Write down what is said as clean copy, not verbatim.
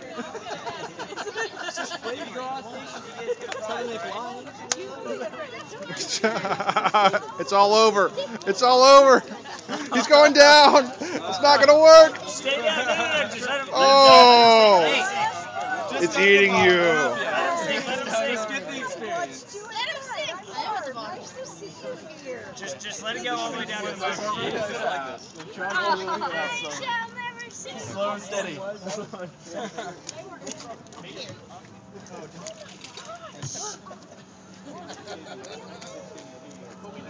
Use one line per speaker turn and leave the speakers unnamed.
It's all over. It's all over. He's going down. It's not gonna work.
Stay down there. Just let him.
Oh! It's eating you.
Let him get the experience. Just let it go all the way down to the bottom.
Slow and steady.